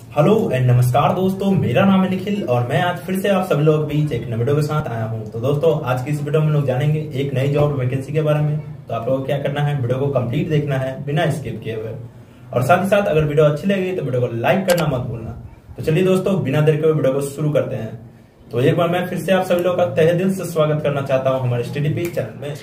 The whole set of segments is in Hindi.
हेलो एंड नमस्कार दोस्तों, मेरा नाम है निखिल और मैं आज फिर से आप सभी लोगों के बीच एक नए वीडियो के साथ आया हूं। तो दोस्तों, आज की इस वीडियो में हम लोग जानेंगे एक नई जॉब वैकेंसी के बारे में। तो आप लोगों को क्या करना है, वीडियो को कंप्लीट देखना है बिना स्किप किए हुए। और साथ ही साथ अगर वीडियो अच्छी लगी तो वीडियो को लाइक करना मत भूलना। तो चलिए दोस्तों, बिना देर के वीडियो को शुरू करते हैं। तो एक बार मैं फिर से आप सभी लोगों का तहे दिल से स्वागत करना चाहता हूँ हमारे स्टडी चैनल में।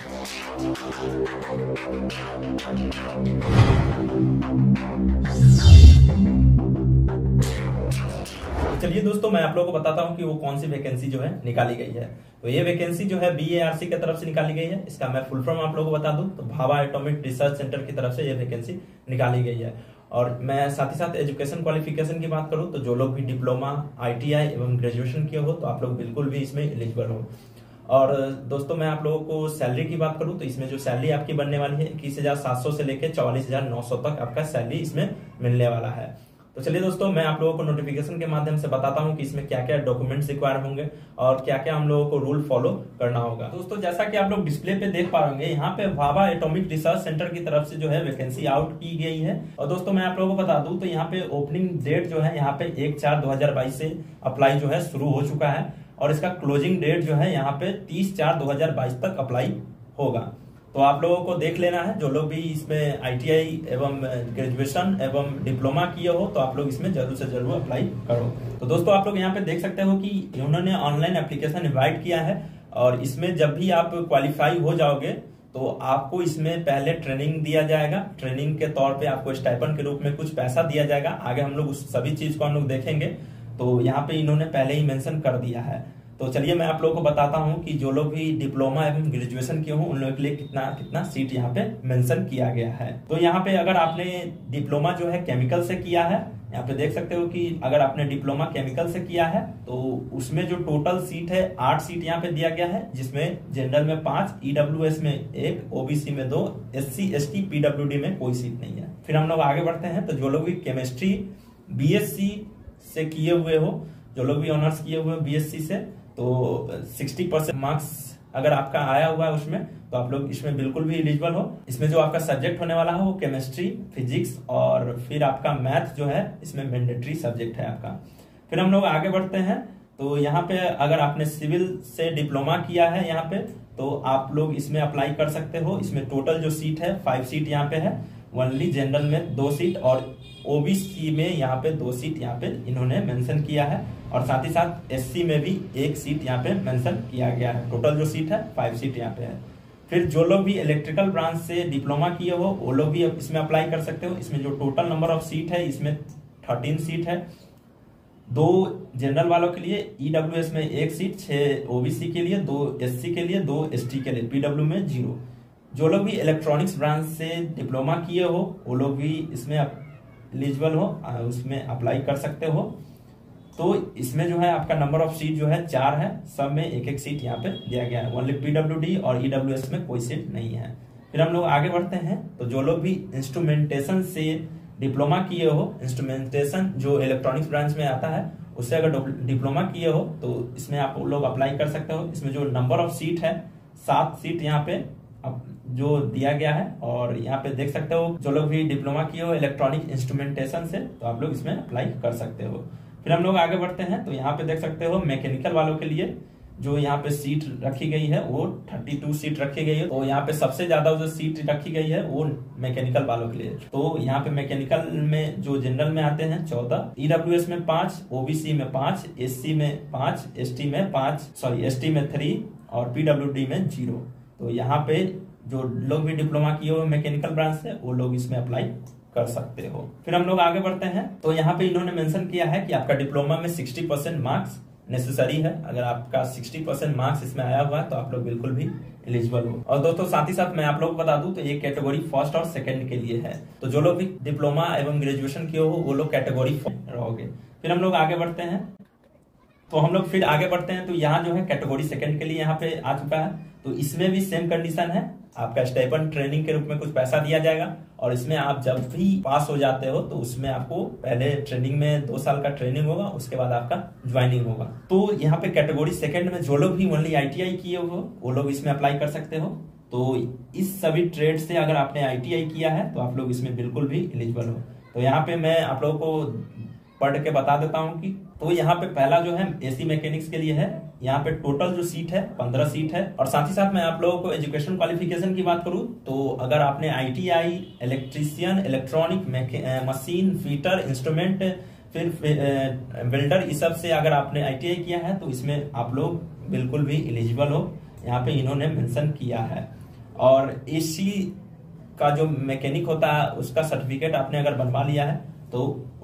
चलिए दोस्तों, मैं आप लोगों को बताता हूं कि वो कौन सी वैकेंसी जो है निकाली गई है। तो ये वैकेंसी जो है BARC की तरफ से निकाली गई है। इसका मैं फुल फॉर्म आप लोगों को बता दूं तो भाभा एटॉमिक रिसर्च सेंटर की तरफ से ये वैकेंसी निकाली गई है। और मैं साथ ही साथ एजुकेशन क्वालिफिकेशन की बात करूं तो जो लोग भी डिप्लोमा, ITI एवं ग्रेजुएशन किए हो तो आप लोग बिल्कुल भी इसमें एलिजिबल हो। और दोस्तों, मैं आप लोगों को सैलरी की बात करूं तो इसमें जो सैलरी आपकी बनने वाली है 21,700 से लेकर 44,900 तक आपका सैलरी इसमें मिलने वाला है। तो चलिए दोस्तों, मैं आप लोगों को नोटिफिकेशन के माध्यम से बताता हूं कि इसमें क्या क्या डॉक्यूमेंट्स रिक्वायर होंगे और क्या क्या हम लोगों को रूल फॉलो करना होगा। दोस्तों, जैसा कि आप लोग डिस्प्ले पे देख पा रहे यहाँ पे भाभा एटॉमिक रिसर्च सेंटर की तरफ से जो है वैकेंसी आउट की गई है। और दोस्तों, मैं आप लोगों को बता दूं तो यहाँ पे ओपनिंग डेट जो है यहाँ पे 1/4/2022 से अप्लाई जो है शुरू हो चुका है। और इसका क्लोजिंग डेट जो है यहाँ पे 30/4/2022 तक अप्लाई होगा। तो आप लोगों को देख लेना है, जो लोग भी इसमें ITI एवं ग्रेजुएशन एवं डिप्लोमा किए हो तो आप लोग इसमें जरूर से जरूर अप्लाई करो। तो दोस्तों, आप लोग यहाँ पे देख सकते हो कि उन्होंने ऑनलाइन एप्लीकेशन इनवाइट किया है। और इसमें जब भी आप क्वालिफाई हो जाओगे तो आपको इसमें पहले ट्रेनिंग दिया जाएगा। ट्रेनिंग के तौर पे आपको स्टाइपेंड के रूप में कुछ पैसा दिया जाएगा। आगे हम लोग उस सभी चीज को हम लोग देखेंगे। तो यहाँ पे इन्होंने पहले ही मेंशन कर दिया है। तो चलिए मैं आप लोगों को बताता हूं कि जो लोग भी डिप्लोमा एवं ग्रेजुएशन किए हों उन लोगों के लिए कितना कितना सीट यहाँ पे मेंशन किया गया है। तो यहाँ पे अगर आपने डिप्लोमा जो है केमिकल से किया है, यहाँ पे देख सकते हो कि अगर आपने डिप्लोमा केमिकल से किया है तो उसमें जो टोटल सीट है 8 सीट यहाँ पे दिया गया है, जिसमें जनरल में 5, EWS में 1, OBC में 2, SC ST PWD में कोई सीट नहीं है। फिर हम लोग आगे बढ़ते हैं। तो जो लोग भी केमिस्ट्री BSc से किए हुए हो, जो लोग भी ऑनर्स किए हुए हो BSc से, तो 60% मार्क्स अगर आपका आया हुआ है उसमें तो आप लोग इसमें बिल्कुल भी एलिजिबल हो। इसमें जो आपका सब्जेक्ट होने वाला है वो केमिस्ट्री, फिजिक्स और फिर आपका मैथ जो है इसमें मैंडेटरी सब्जेक्ट है आपका। फिर हम लोग आगे बढ़ते हैं। तो यहाँ पे अगर आपने सिविल से डिप्लोमा किया है यहाँ पे तो आप लोग इसमें अप्लाई कर सकते हो। इसमें टोटल जो सीट है 5 सीट यहाँ पे है। ओनली जनरल में 2 सीट और OBC में यहाँ पे 2 सीट यहाँ पे इन्होंने मेंशन किया है। और साथ ही साथ SC में भी 1 सीट यहाँ पे मेंशन किया गया है। टोटल जो सीट है 5 सीट यहाँ पे है। फिर जो लोग भी इलेक्ट्रिकल ब्रांच से डिप्लोमा किए हो वो लोग भी इसमें अप्लाई कर सकते हो। इसमें जो टोटल नंबर ऑफ सीट है इसमें 13 सीट है। 2 जनरल वालों के लिए, EWS में 1 सीट, 6 OBC के लिए, 2 SC के लिए, 2 ST के लिए, PW में 0। जो लोग भी इलेक्ट्रॉनिक्स ब्रांच से डिप्लोमा किए हो वो लोग भी इसमें एलिजिबल हो, उसमें अप्लाई कर सकते हो। तो इसमें जो है आपका नंबर ऑफ सीट जो है 4 है। सब में 1-1 सीट यहाँ पे दिया गया है। ओनली PWD और EWS में कोई सीट नहीं है। फिर हम लोग आगे बढ़ते हैं। तो जो लोग भी इंस्ट्रूमेंटेशन से डिप्लोमा किए हो, इंस्ट्रूमेंटेशन जो इलेक्ट्रॉनिक्स ब्रांच में आता है उससे अगर डिप्लोमा किए हो तो इसमें आप लोग अप्लाई कर सकते हो। इसमें जो नंबर ऑफ सीट है 7 सीट यहाँ पे जो दिया गया है। और यहाँ पे देख सकते हो जो लोग भी डिप्लोमा किए हो इलेक्ट्रॉनिक इंस्ट्रूमेंटेशन से तो आप लोग इसमें अप्लाई कर सकते हो। फिर हम लोग आगे बढ़ते हैं। तो यहाँ पे देख सकते हो मैकेनिकल वालों के लिए जो यहाँ पे सीट रखी गई है वो 32 सीट रखी गई है। तो यहाँ पे सबसे ज्यादा जो सीट रखी गई है वो मैकेनिकल वालों के लिए। तो यहाँ पे मैकेनिकल में जो जनरल में आते हैं 14, EWS में 5, OBC में 5, SC में 5, ST में 5, ST में 3 और PWD में 0। तो यहाँ पे जो लोग भी डिप्लोमा किए हुए मैकेनिकल ब्रांच से वो लोग इसमें अप्लाई कर सकते हो। फिर हम लोग आगे बढ़ते हैं। तो यहाँ पे इन्होंने मेंशन किया है कि आपका डिप्लोमा में 60% मार्क्स नेसेसरी है। अगर आपका 60% मार्क्स इसमें आया हुआ है तो आप लोग बिल्कुल भी एलिजिबल हो। और दोस्तों, साथ ही साथ मैं आप लोग को बता दूं तो ये कैटेगरी फर्स्ट और सेकंड के लिए है। तो जो लोग भी डिप्लोमा एवं ग्रेजुएशन किए हो वो लोग कैटेगरी रहोगे। फिर हम लोग आगे बढ़ते हैं। तो हम लोग फिर आगे बढ़ते हैं। तो यहाँ जो है कैटेगरी सेकंड के लिए यहाँ पे आ चुका है। तो इसमें भी सेम कंडीशन है। आपका स्टाइपेंड ट्रेनिंग के रूप में कुछ पैसा दिया जाएगा। और इसमें आप जब भी पास हो जाते हो तो उसमें आपको पहले ट्रेनिंग में 2 साल का ट्रेनिंग होगा, उसके बाद आपका ज्वाइनिंग होगा। तो यहाँ पे कैटेगरी सेकंड में जो लोग भी ओनली ITI किए हो वो लोग इसमें अप्लाई कर सकते हो। तो इस सभी ट्रेड से अगर आपने ITI किया है तो आप लोग इसमें बिल्कुल भी एलिजिबल हो। तो यहाँ पे मैं आप लोगों को पढ़ के बता देता हूं कि तो यहाँ पे पहला जो है एसी मैकेनिक्स के लिए है। यहाँ पे टोटल जो सीट है 15 सीट है। और साथ ही साथ मैं आप लोगों को एजुकेशन क्वालिफिकेशन की बात करूं तो अगर आपने ITI, electrician, electronic, machine fitter, instrument, फिर वेल्डर, इस सब से अगर आपने ITI किया है तो इसमें आप लोग बिल्कुल भी एलिजिबल हो, यहाँ पे इन्होंने मेंशन किया है। और एसी का जो मैकेनिक होता है उसका सर्टिफिकेट आपने अगर बनवा लिया है तो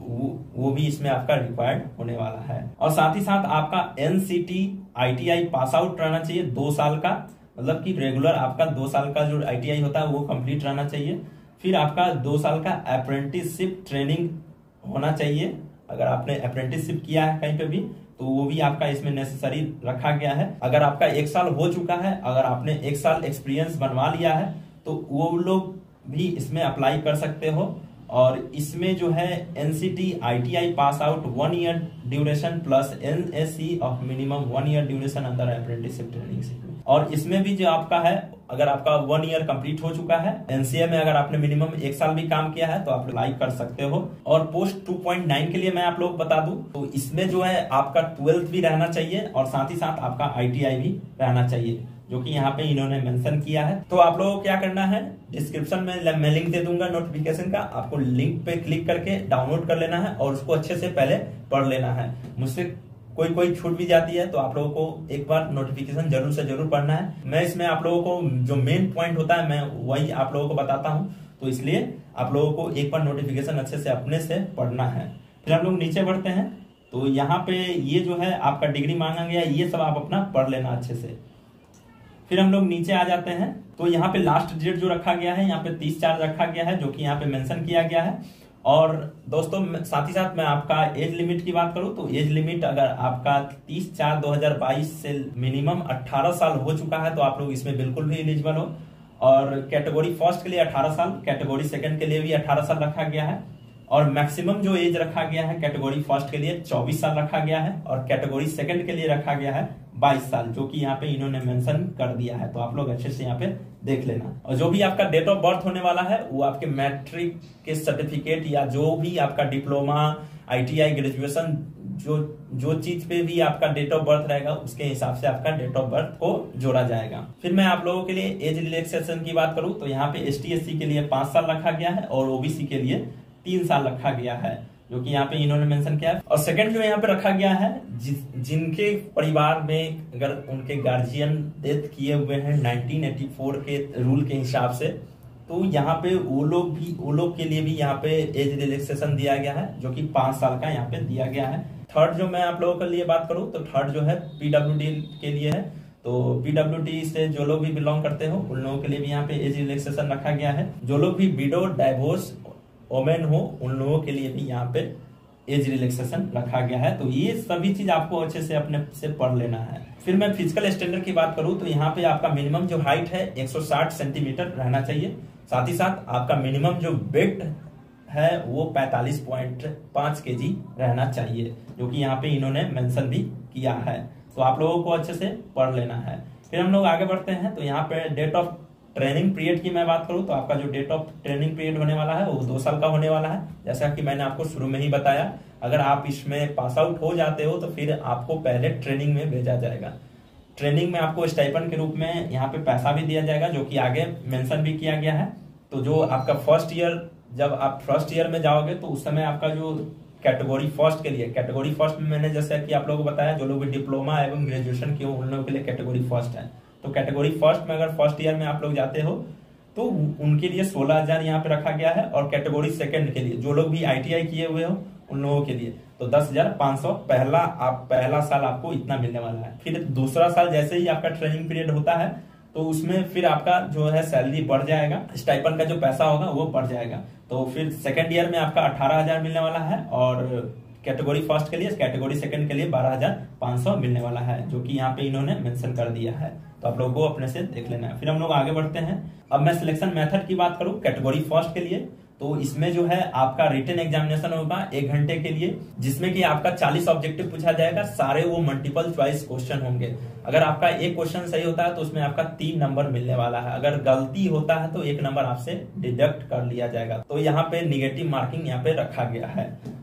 वो भी इसमें आपका रिक्वायर्ड होने वाला है। और साथ ही साथ आपका NCT ITI पास आउट रहना चाहिए 2 साल का, मतलब कि रेगुलर आपका 2 साल का जो ITI होता है वो कंप्लीट रहना चाहिए। फिर आपका 2 साल का अप्रेंटिसशिप ट्रेनिंग होना चाहिए। अगर आपने अप्रेंटिसशिप किया है कहीं पे भी तो वो भी आपका इसमें नेसेसरी रखा गया है। अगर आपका 1 साल हो चुका है, अगर आपने 1 साल एक्सपीरियंस बनवा लिया है तो वो लोग भी इसमें अप्लाई कर सकते हो। और इसमें जो है NCT ITI pass out 1 year duration plus NSE of minimum 1 year duration under apprenticeship training. और इसमें भी जो आपका है, अगर आपका 1 ईयर कंप्लीट हो चुका है, NCA में अगर आपने मिनिमम 1 साल भी काम किया है तो आप अप्लाई कर सकते हो। और पोस्ट 2.9 के लिए मैं आप लोग बता दूं तो इसमें जो है आपका 12th भी रहना चाहिए और साथ ही साथ आपका ITI भी रहना चाहिए, जो कि यहाँ पे इन्होंने मेंशन किया है। तो आप लोगों को क्या करना है, डिस्क्रिप्शन में मैं लिंक दे दूंगा नोटिफिकेशन का, आपको लिंक पे क्लिक करके डाउनलोड कर लेना है और उसको अच्छे से पहले पढ़ लेना है। मुझसे कोई छूट भी जाती है तो आप लोगों को एक बार नोटिफिकेशन जरूर से जरूर पढ़ना है। मैं इसमें आप लोगों को जो मेन पॉइंट होता है मैं वही आप लोगों को बताता हूँ, तो इसलिए आप लोगों को एक बार नोटिफिकेशन अच्छे से अपने से पढ़ना है। फिर हम लोग नीचे बढ़ते हैं तो यहाँ पे ये जो है आपका डिग्री मांगा गया, ये सब आप अपना पढ़ लेना अच्छे से। फिर हम लोग नीचे आ जाते हैं तो यहाँ पे लास्ट डेट जो रखा गया है, यहाँ पे 30/4 रखा गया है, जो कि यहाँ पे मेंशन किया गया है। और दोस्तों साथ ही साथ मैं आपका एज लिमिट की बात करूं तो एज लिमिट अगर आपका 30/4/2022 से मिनिमम 18 साल हो चुका है तो आप लोग इसमें बिल्कुल भी एलिजिबल हो। और कैटेगरी फर्स्ट के लिए 18 साल, कैटेगरी सेकंड के लिए भी 18 साल रखा गया है। और मैक्सिमम जो एज रखा गया है कैटेगरी फर्स्ट के लिए 24 साल रखा गया है और कैटेगरी सेकंड के लिए रखा गया है 22 साल, जो कि यहाँ पे इन्होंने मेंशन कर दिया है। तो आप लोग अच्छे से यहाँ पे देख लेना। और जो भी आपका डेट ऑफ बर्थ होने वाला है वो आपके मैट्रिक के सर्टिफिकेट या जो भी आपका डिप्लोमा, ITI, ग्रेजुएशन, जो चीज पे भी आपका डेट ऑफ बर्थ रहेगा उसके हिसाब से आपका डेट ऑफ बर्थ को जोड़ा जाएगा। फिर मैं आप लोगों के लिए एज रिलैक्सेशन की बात करूं तो यहाँ पे ST SC के लिए 5 साल रखा गया है और OBC के लिए 3 साल रखा गया है, जो कि यहाँ पे इन्होंने मेंशन किया है। और सेकंड जो यहाँ पे रखा गया है, जिनके परिवार में अगर उनके गार्जियन डेथ किए हुए हैं 1984 के रूल के हिसाब से, तो यहाँ पे वो लोग के लिए भी यहाँ पे एज रिलैक्सेशन दिया गया है, जो कि 5 साल का यहाँ पे दिया गया है। थर्ड जो मैं आप लोगों के लिए बात करूं तो थर्ड जो है PWD के लिए है। तो PWD से जो लोग भी बिलोंग करते हो उन लोगों के लिए भी यहाँ पे एज रिलैक्सेशन रखा गया है। जो लोग भी विडो, डाइवोर्स वोमेन हो उन लोगों के लिए भी यहाँ पे एज रिलैक्सेशन रखा गया है। तो ये सभी चीज आपको अच्छे से अपने से पढ़ लेना है। फिर मैं फिजिकल स्टैंडर्ड की बात करूं तो यहाँ पे आपका मिनिमम जो हाइट है 160 सेंटीमीटर रहना चाहिए। साथ ही साथ आपका मिनिमम जो वेट है वो 45.5 kg रहना चाहिए, जो कि यहाँ पे इन्होंने मेंशन भी किया है। तो आप लोगों को अच्छे से पढ़ लेना है। फिर हम लोग आगे बढ़ते हैं तो यहाँ पे डेट ऑफ ट्रेनिंग पीरियड की मैं बात करूं तो आपका जो डेट ऑफ ट्रेनिंग पीरियड होने वाला है वो 2 साल का होने वाला है। जैसा कि मैंने आपको शुरू में ही बताया, अगर आप इसमें पास आउट हो जाते हो तो फिर आपको पहले ट्रेनिंग में भेजा जाएगा। ट्रेनिंग में आपको स्टाइपेंड के रूप में यहाँ पे पैसा भी दिया जाएगा, जो कि आगे मेंशन भी किया गया है। तो जो आपका फर्स्ट ईयर, जब आप फर्स्ट ईयर में जाओगे तो उस समय आपका जो कैटेगरी फर्स्ट के लिए, कैटेगरी फर्स्ट में मैंने जैसा कि आप लोगों को बताया, जो लोग डिप्लोमा एवं ग्रेजुएशन किए उन लोगों के लिए कैटेगरी फर्स्ट है। तो कैटेगरी फर्स्ट में अगर फर्स्ट ईयर में आप लोग जाते हो तो उनके लिए 16,000 यहाँ पे रखा गया है। और कैटेगरी सेकंड के लिए जो लोग भी ITI किए हुए हो उन लोगों के लिए तो 10,500 पहला साल आपको इतना मिलने वाला है। फिर दूसरा साल जैसे ही आपका ट्रेनिंग पीरियड होता है तो उसमें फिर आपका जो है सैलरी बढ़ जाएगा, स्टाइपेंड का जो पैसा होगा वो बढ़ जाएगा। तो फिर सेकंड ईयर में आपका 18,000 मिलने वाला है और कैटेगरी फर्स्ट के लिए, कैटेगरी सेकंड के लिए 12,500 मिलने वाला है, जो कि यहाँ पे इन्होंने मेंशन कर दिया है। तो आप लोगों को अपने से देख लेना है। फिर हम लोग आगे बढ़ते हैं। अब मैं सिलेक्शन मेथड की बात करूं कैटेगरी फर्स्ट के लिए तो इसमें जो है आपका रिटन एग्जामिनेशन होगा 1 घंटे के लिए, जिसमें कि आपका 40 ऑब्जेक्टिव पूछा जाएगा। सारे वो मल्टीपल चॉइस क्वेश्चन होंगे। अगर आपका एक क्वेश्चन सही होता है तो उसमें आपका 3 नंबर मिलने वाला है। अगर गलती होता है तो 1 नंबर आपसे डिडक्ट कर लिया जाएगा। तो यहाँ पे निगेटिव मार्किंग यहाँ पे रखा गया है।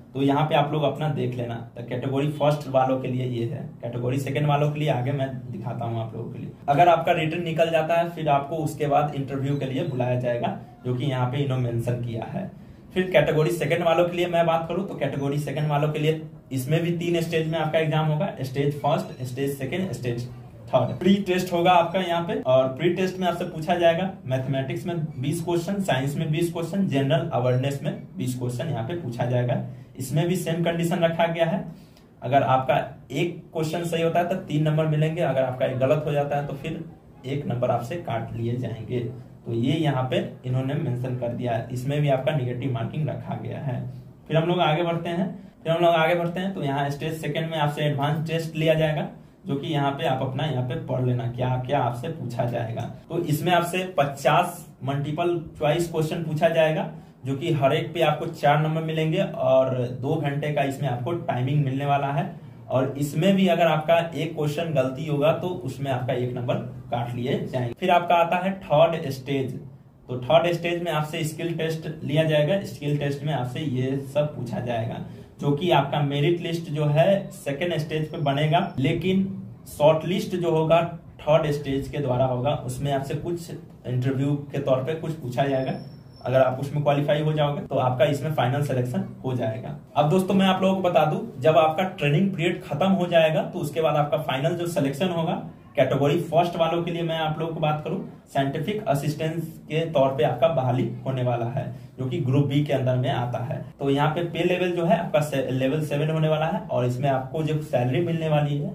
तो यहाँ पे आप लोग अपना देख लेना। तो कैटेगरी फर्स्ट वालों के लिए ये है, कैटेगरी सेकंड वालों के लिए आगे मैं दिखाता हूँ आप लोगों के लिए। अगर आपका रिटर्न निकल जाता है फिर आपको उसके बाद इंटरव्यू के लिए बुलाया जाएगा, जो कि यहाँ पे इन्होंने मेंशन किया है। फिर कैटेगरी सेकंड वालों के लिए मैं बात करूं तो कैटेगरी सेकंड वालों के लिए इसमें भी 3 स्टेज में आपका एग्जाम होगा, stage first, stage second, stage third. Pre test होगा आपका यहाँ पे, और प्री टेस्ट में आपसे पूछा जाएगा मैथमेटिक्स में 20 क्वेश्चन, साइंस में 20 क्वेश्चन, जनरल अवेयरनेस में 20 क्वेश्चन यहाँ पे पूछा जाएगा। इसमें भी सेम कंडीशन रखा गया है, अगर आपका एक क्वेश्चन सही होता है तो 3 नंबर मिलेंगे, अगर आपका एक गलत हो जाता है तो फिर 1 नंबर आपसे काट लिए जाएंगे। तो ये यहाँ पे इन्होंने मेंशन कर दिया है, इसमें भी आपका निगेटिव मार्किंग रखा गया है। फिर हम लोग आगे बढ़ते हैं तो यहाँ स्टेज सेकंड में आपसे एडवांस टेस्ट लिया जाएगा, जो कि यहाँ पे आप अपना यहाँ पे पढ़ लेना क्या क्या आपसे पूछा जाएगा। तो इसमें आपसे 50 मल्टीपल चॉइस क्वेश्चन पूछा जाएगा, जो कि हर एक पे आपको 4 नंबर मिलेंगे और 2 घंटे का इसमें आपको टाइमिंग मिलने वाला है। और इसमें भी अगर आपका एक क्वेश्चन गलती होगा तो उसमें आपका 1 नंबर काट लिए जाएंगे। फिर आपका आता है थर्ड स्टेज। तो थर्ड स्टेज में आपसे स्किल टेस्ट लिया जाएगा, स्किल टेस्ट में आपसे ये सब पूछा जाएगा, जो कि आपका मेरिट लिस्ट जो है सेकेंड स्टेज पे बनेगा, लेकिन शॉर्ट लिस्ट जो होगा थर्ड स्टेज के द्वारा होगा। उसमें आपसे कुछ इंटरव्यू के तौर पे कुछ पूछा जाएगा, अगर आप उसमें क्वालिफाई हो जाओगे तो आपका इसमें फाइनल सिलेक्शन हो जाएगा। अब दोस्तों मैं आप लोगों को बता दूं, जब आपका ट्रेनिंग पीरियड खत्म हो जाएगा तो उसके बाद आपका फाइनल जो सिलेक्शन होगा कैटेगरी फर्स्ट वालों के लिए मैं आप लोगों को बात करूं, साइंटिफिक असिस्टेंस के तौर पे आपका बहाली होने वाला है, जो कि ग्रुप बी के अंदर में आता है। तो यहाँ पे पे लेवल जो है आपका लेवल 7 होने वाला है, और इसमें आपको जो सैलरी मिलने वाली है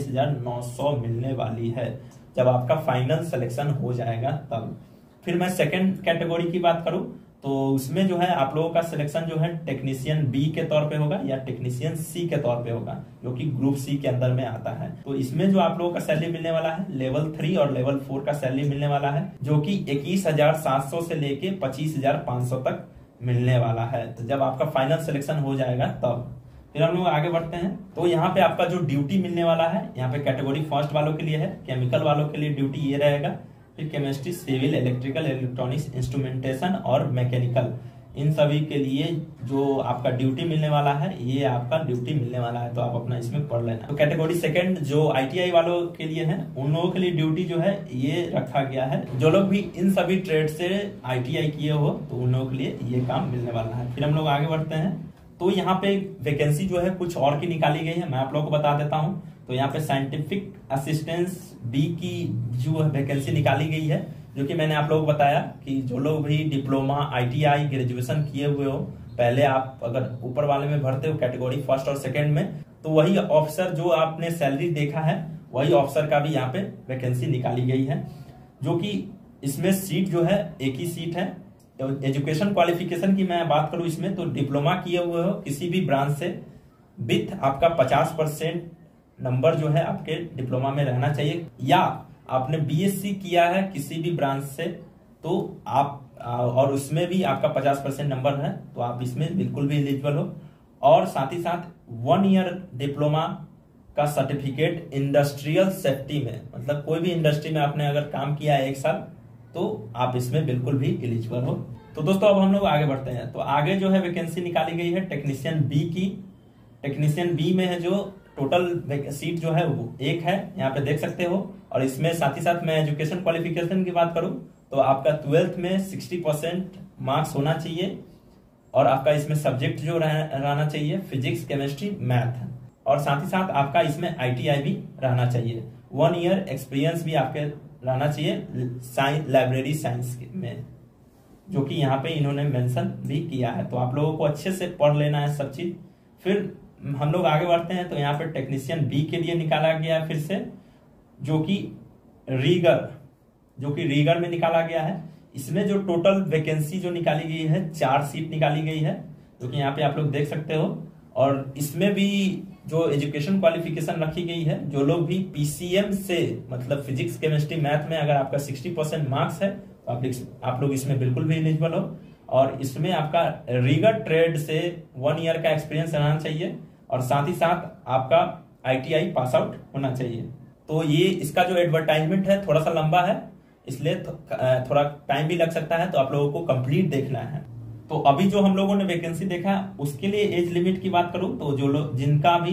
44,900 मिलने वाली है, जब आपका फाइनल सिलेक्शन हो जाएगा तब। फिर मैं सेकंड कैटेगरी की बात करूं तो उसमें जो है आप लोगों का सिलेक्शन जो है टेक्नीशियन बी के तौर पे होगा या टेक्नीशियन सी के तौर पे होगा, जो कि ग्रुप सी के अंदर में आता है। तो इसमें जो आप लोगों का सैलरी मिलने वाला है लेवल 3 और लेवल 4 का सैलरी मिलने वाला है, जो कि 21,700 से लेके 25,500 तक मिलने वाला है। तो जब आपका फाइनल सिलेक्शन हो जाएगा तब। फिर हम लोग आगे बढ़ते हैं तो यहाँ पे आपका जो ड्यूटी मिलने वाला है, यहाँ पे कैटेगरी फर्स्ट वालों के लिए है, केमिकल वालों के लिए ड्यूटी ये रहेगा। फिर chemistry, civil, electrical, electronics, instrumentation और मैकेनिकल, इन सभी के लिए जो आपका ड्यूटी मिलने वाला है ये आपका ड्यूटी मिलने वाला है, तो आप अपना इसमें पढ़ लेना। तो कैटेगरी सेकंड जो आईटीआई वालों के लिए है, उन लोगों के लिए ड्यूटी जो है ये रखा गया है, जो लोग भी इन सभी ट्रेड से आईटीआई किए हो तो उन लोगों के लिए ये काम मिलने वाला है। फिर हम लोग आगे बढ़ते हैं तो यहाँ पे वैकेंसी जो है कुछ और की निकाली गई है, मैं आप लोगों को बता देता हूँ। तो यहाँ पे साइंटिफिक असिस्टेंस बी की जो वैकेंसी निकाली गई है, जो कि मैंने आप लोगों को बताया कि जो लोग भी डिप्लोमा, आईटीआई, ग्रेजुएशन किए हुए हो, पहले आप अगर ऊपर वाले में भरते हो कैटेगरी फर्स्ट और सेकंड में, तो वही ऑफिसर जो आपने सैलरी देखा है वही ऑफिसर का भी यहाँ पे वैकेंसी निकाली गई है, जो कि इसमें सीट जो है एक ही सीट है। एजुकेशन क्वालिफिकेशन की मैं बात करूं इसमें तो डिप्लोमा किए हुए हो किसी भी ब्रांच से विथ आपका 50% नंबर जो है आपके डिप्लोमा में रहना चाहिए, या आपने बीएससी किया है किसी भी ब्रांच से तो आप और उसमें भी आपका 50% नंबर है तो आप इसमें बिल्कुल भी एलिजिबल हो। और साथ ही साथ 1 ईयर डिप्लोमा का सर्टिफिकेट इंडस्ट्रियल सेफ्टी में, मतलब कोई भी इंडस्ट्री में आपने अगर काम किया है 1 साल तो आप इसमें बिल्कुल भी एलिजिबल हो। तो दोस्तों अब हम लोग आगे बढ़ते हैं। तो आगे जो है वैकेंसी निकाली गई है टेक्नीशियन बी की। टेक्नीशियन बी में है जो टोटल सीट जो है वो 1 है, यहाँ पे देख सकते हो। और इसमें साथ ही साथ मैं एजुकेशन क्वालिफिकेशन की बात करूं तो आपका 12th में 60% मार्क्स होना चाहिए, और आपका इसमें सब्जेक्ट जो रहना चाहिए फिजिक्स, केमिस्ट्री, मैथ, और साथ ही साथ आपका इसमें आईटीआई भी रहना चाहिए। 1 ईयर एक्सपीरियंस भी आपके रहना चाहिए लाइब्रेरी साइंस में, जो कि यहाँ पे इन्होंने मेंशन भी किया है। तो आप लोगों को अच्छे से पढ़ लेना है सब चीज। फिर हम लोग आगे बढ़ते हैं तो यहाँ पे टेक्नीशियन बी के लिए निकाला गया है फिर से, जो कि रीगर में निकाला गया है। इसमें जो टोटल वैकेंसी जो निकाली गई है 4 सीट निकाली गई है, जो कि यहाँ पे आप लोग देख सकते हो। और इसमें भी जो एजुकेशन क्वालिफिकेशन रखी गई है, जो लोग भी पीसीएम से मतलब फिजिक्स, केमिस्ट्री, मैथ में अगर आपका 60% मार्क्स है तो आप लोग इसमें बिल्कुल भी एलिजिबल हो। और इसमें आपका रीगर ट्रेड से 1 ईयर का एक्सपीरियंस रहना चाहिए, और साथ ही साथ आपका आईटीआई पास आउट होना चाहिए। तो ये इसका जो एडवर्टाइजमेंट है थोड़ा सा लंबा है, इसलिए थोड़ा टाइम भी लग सकता है, तो आप लोगों को कंप्लीट देखना है। तो अभी जो हम लोगों ने वैकेंसी देखा उसके लिए एज लिमिट की बात करूं तो जो लोग जिनका भी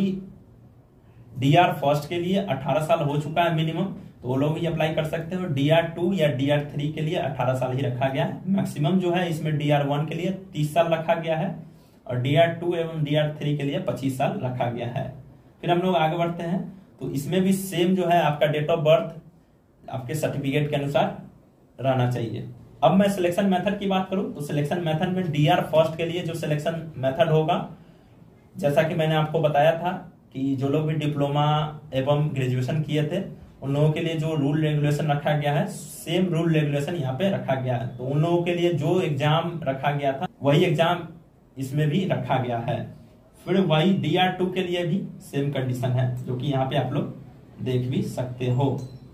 डीआर फर्स्ट के लिए 18 साल हो चुका है मिनिमम, तो वो लोग भी अप्लाई कर सकते हो। DR2 या DR3 के लिए 18 साल ही रखा गया है। मैक्सिमम जो है इसमें DR1 के लिए 30 साल रखा गया है और DR2 एवं DR3 के लिए 25 साल रखा गया है। फिर हम लोग आगे बढ़ते हैं तो इसमें भी सेम जो है आपका डेट ऑफ बर्थ आपके सर्टिफिकेट के अनुसार रहना चाहिए। अब मैं सिलेक्शन मेथड की बात करूं तो सिलेक्शन मेथड में DR फर्स्ट के लिए जो सिलेक्शन मेथड होगा, जैसा कि मैंने आपको बताया था कि जो लोग भी डिप्लोमा एवं ग्रेजुएशन किए थे उन लोगों के लिए जो रूल रेगुलेशन रखा गया है सेम रूल रेगुलेशन यहाँ पे रखा गया है। तो उन लोगों के लिए जो एग्जाम रखा गया था वही एग्जाम इसमें भी रखा गया है। फिर वही DR2 के लिए भी सेम कंडीशन है जो कि यहाँ पे आप लोग देख भी सकते हो।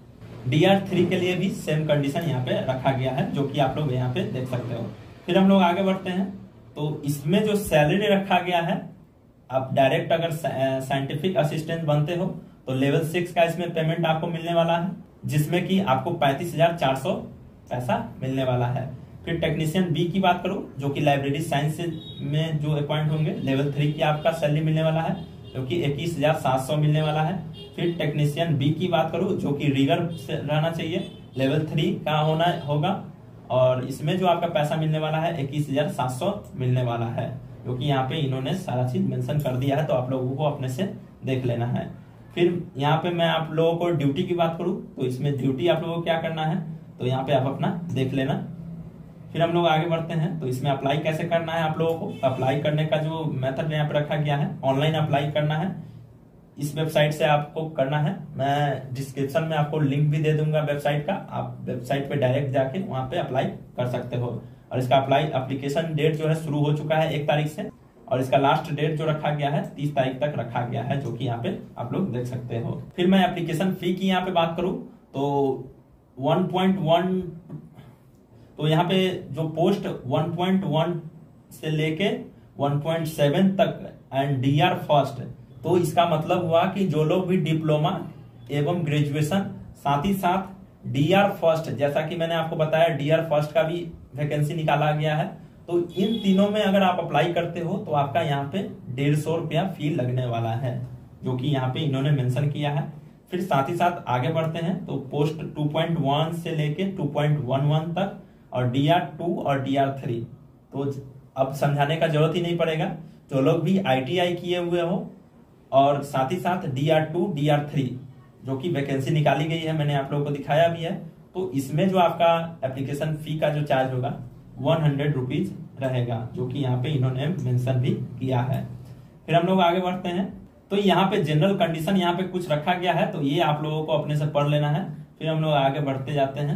DR3 के लिए भी सेम कंडीशन यहाँ पे रखा गया है जो कि आप लोग यहाँ पे देख सकते हो। फिर हम लोग आगे बढ़ते हैं तो इसमें जो सैलरी रखा गया है, आप डायरेक्ट अगर साइंटिफिक असिस्टेंट बनते हो तो लेवल 6 का इसमें पेमेंट आपको मिलने वाला है, जिसमें कि आपको 35,400 पैसा मिलने वाला है। फिर टेक्नीशियन बी की बात करूं जो कि लाइब्रेरी साइंस में जो अपॉइंट होंगे, लेवल 3 की आपका सैलरी मिलने वाला है जो कि 21,700 मिलने वाला है। फिर टेक्नीशियन बी की बात करूं जो कि रिगर से रहना चाहिए, लेवल 3 का होगा और इसमें जो आपका पैसा मिलने वाला है 21,700 मिलने वाला है, जो कि यहाँ पे इन्होंने सारा चीज मेंशन कर दिया है, तो आप लोगों को अपने से देख लेना है। फिर यहाँ पे मैं आप लोगों को ड्यूटी की बात करूं तो इसमें ड्यूटी आप लोगों को क्या करना है तो यहाँ पे आप अपना देख लेना। फिर हम लोग आगे बढ़ते हैं तो इसमें अप्लाई कैसे करना है। आप लोगों को अप्लाई करने का जो मेथड यहाँ पे रखा गया है, ऑनलाइन अप्लाई करना है। इस वेबसाइट से आपको करना है, मैं डिस्क्रिप्शन में आपको लिंक भी दे दूंगा वेबसाइट का, आप वेबसाइट पे डायरेक्ट जाके वहां पे अप्लाई कर सकते हो। और इसका एप्लीकेशन डेट जो है शुरू हो चुका है 1 तारीख से और इसका लास्ट डेट जो रखा गया है 30 तारीख तक रखा गया है, जो कि यहाँ पे आप लोग देख सकते हो। फिर मैं एप्लीकेशन फी की यहाँ पे बात करूं तो 1.1 तो यहाँ पे जो पोस्ट 1.1 से लेके 1.7 तक एंड DR फर्स्ट, तो इसका मतलब हुआ कि जो लोग भी डिप्लोमा एवं ग्रेजुएशन साथ ही साथ DR फर्स्ट, जैसा कि मैंने आपको बताया DR फर्स्ट का भी वैकेंसी निकाला गया है, तो इन तीनों में अगर आप अप्लाई करते हो तो आपका यहाँ पे 150 रुपया फी लगने वाला है, जो कि यहाँ पे इन्होंने मेंशन किया है। फिर साथ ही साथ आगे बढ़ते हैं तो पोस्ट 2.1 से लेके 2.11 तक और DR2 और DR3, तो अब समझाने का जरूरत ही नहीं पड़ेगा। जो लोग भी ITI किए हुए हो और साथ ही साथ DR2 DR3 जो कि वैकेंसी निकाली गई है, मैंने आप लोगों को दिखाया भी है, तो इसमें जो आपका एप्लीकेशन फी का जो चार्ज होगा 100 रुपीज रहेगा, जो कि यहाँ पे इन्होंने मेंशन भी किया है। फिर हम लोग आगे बढ़ते हैं तो यहाँ पे जनरल कंडीशन यहाँ पे कुछ रखा गया है, तो ये आप लोगों को अपने से पढ़ लेना है। फिर हम लोग आगे बढ़ते जाते हैं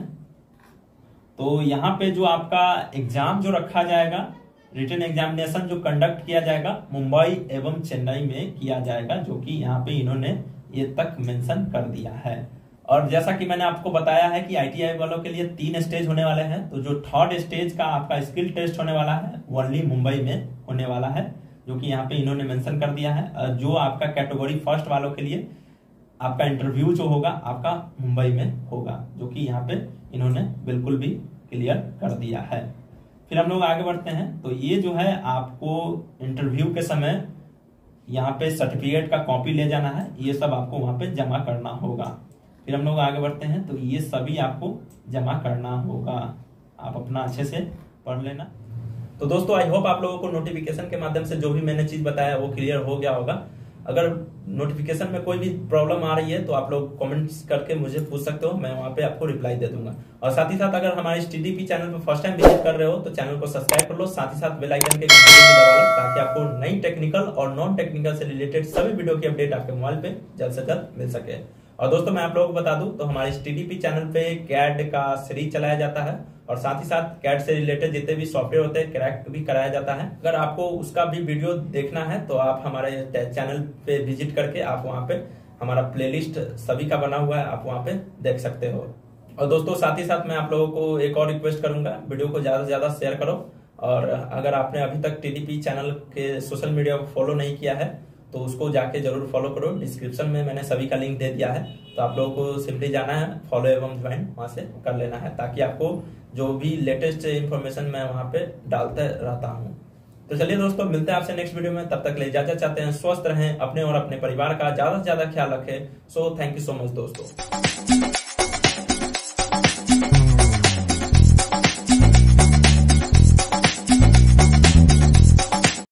तो यहाँ पे जो आपका एग्जाम जो रखा जाएगा, रिटन एग्जामिनेशन जो कंडक्ट किया जाएगा मुंबई एवं चेन्नई में किया जाएगा, जो कि यहाँ पे इन्होंने ये तक मेंशन कर दिया है। और जैसा कि मैंने आपको बताया है कि ITI वालों के लिए 3 स्टेज होने वाले हैं, तो जो 3rd स्टेज का आपका स्किल टेस्ट होने वाला है ओनली मुंबई में होने वाला है, जो कि यहाँ पे इन्होंने मेंशन कर दिया है। जो आपका कैटेगरी फर्स्ट वालों के लिए आपका इंटरव्यू जो होगा आपका मुंबई में होगा, जो कि यहाँ पे इन्होंने बिल्कुल भी क्लियर कर दिया है। फिर हम लोग आगे बढ़ते हैं तो ये जो है आपको इंटरव्यू के समय यहाँ पे सर्टिफिकेट का कॉपी ले जाना है, ये सब आपको वहां पे जमा करना होगा। फिर हम लोग आगे बढ़ते हैं तो ये सभी आपको जमा करना होगा, आप अपना अच्छे से पढ़ लेना। तो दोस्तों आई होप आप लोगों को नोटिफिकेशन के माध्यम से जो भी मैंने चीज बताया वो क्लियर हो गया होगा। अगर नोटिफिकेशन में कोई भी प्रॉब्लम आ रही है तो आप लोग कमेंट्स करके मुझे पूछ सकते हो, मैं वहां पे आपको रिप्लाई दे दूंगा। और साथ ही साथ अगर हमारे TDP चैनल पर फर्स्ट टाइम विजिट कर रहे हो तो चैनल को सब्सक्राइब कर लो, साथ ही साथ बेल आइकन के घंटे भी दबा लो, ताकि आपको नई टेक्निकल और नॉन टेक्निकल से रिलेटेड सभी वीडियो की अपडेट आपके मोबाइल पे जल्द से जल्द मिल सके। और दोस्तों मैं आप लोगों को बता दूं तो हमारे TDP चैनल पे कैड का सीरीज चलाया जाता है और साथ ही साथ कैड से रिलेटेड जितने भी सॉफ्टवेयर होते हैं क्रैक भी कराया जाता है। अगर आपको उसका भी वीडियो देखना है तो आप हमारे चैनल पे विजिट करके आप वहां पे हमारा प्लेलिस्ट सभी का बना हुआ है, आप वहां पे देख सकते हो। और दोस्तों साथ ही साथ मैं आप लोगों को एक और रिक्वेस्ट करूंगा, वीडियो को ज्यादा से ज्यादा शेयर करो। और अगर आपने अभी तक TDP चैनल के सोशल मीडिया को फॉलो नहीं किया है तो उसको जाके जरूर फॉलो करो। डिस्क्रिप्शन में मैंने सभी का लिंक दे दिया है, तो आप लोगों को सिंपली जाना है, फॉलो एवं ज्वाइन वहां से कर लेना है, ताकि आपको जो भी लेटेस्ट इंफॉर्मेशन मैं वहां पे डालते रहता हूँ। तो चलिए दोस्तों, मिलते हैं आपसे नेक्स्ट वीडियो में। तब तक ले इजाजत चाहते हैं। स्वस्थ रहें, अपने और अपने परिवार का ज्यादा से ज्यादा ख्याल रखें। So thank you so much दोस्तों।